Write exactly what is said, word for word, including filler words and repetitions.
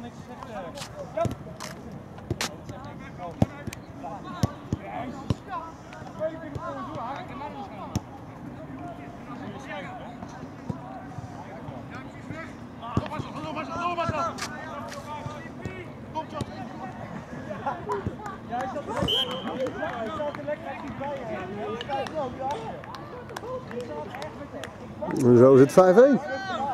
niks gezegd. Ja. Ja, hij zat er lekker actief bij. Hij staat wel op je achter. Zo is het vijf-een.